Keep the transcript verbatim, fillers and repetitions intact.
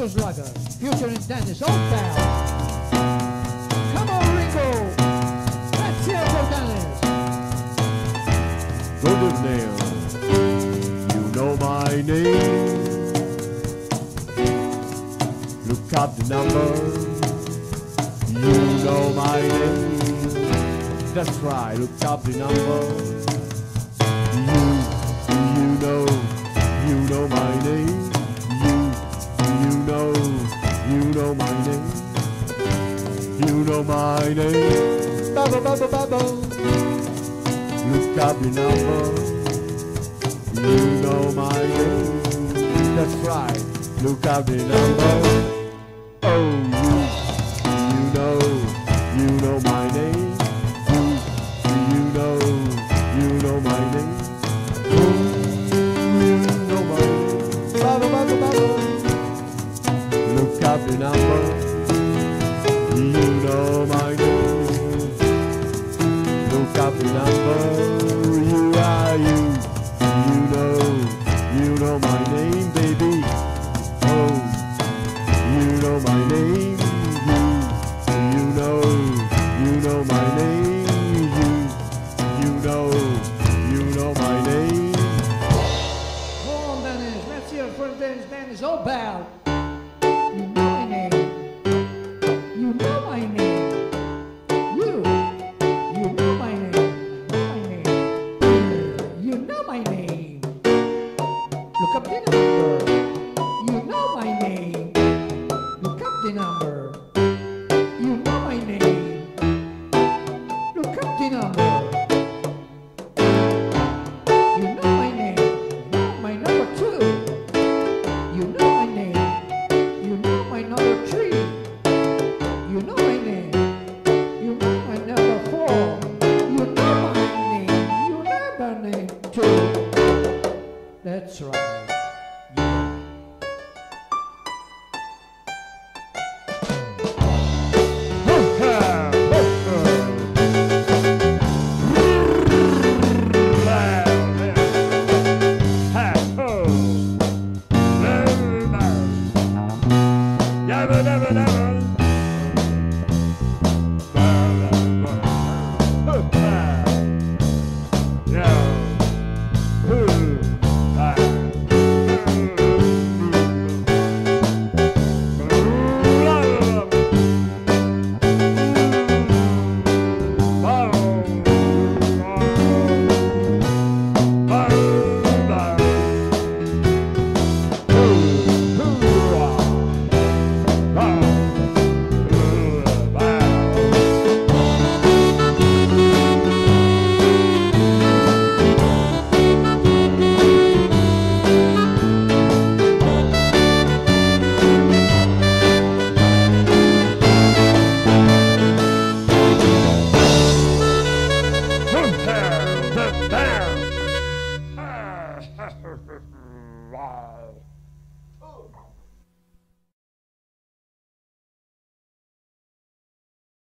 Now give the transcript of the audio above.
Basso Slugger, featuring Dennis Oldtown. Come on, Ringo. Let's hear for Dennis. Good evening. You know my name. Look up the number. You know my name. That's right. Look up the number. You, you know, you know my name. You know, you know my name. You know my name. Bubble, bubble, bubble. Look up the number. You know my name. That's right. Look up the number. Oh, you, you know, you know my name. You, you know, you know my name. You, you know my name. Bubble, bubble, bubble. Look up the number. You know my name. Look up the number. You are you. You know. You know my name, baby. Oh, you know my name. You. You know. You know my name. You. You know. You know my name. Come on, Dennis. Let's hear for Dennis. Dennis Oldtown. That's right. Wow.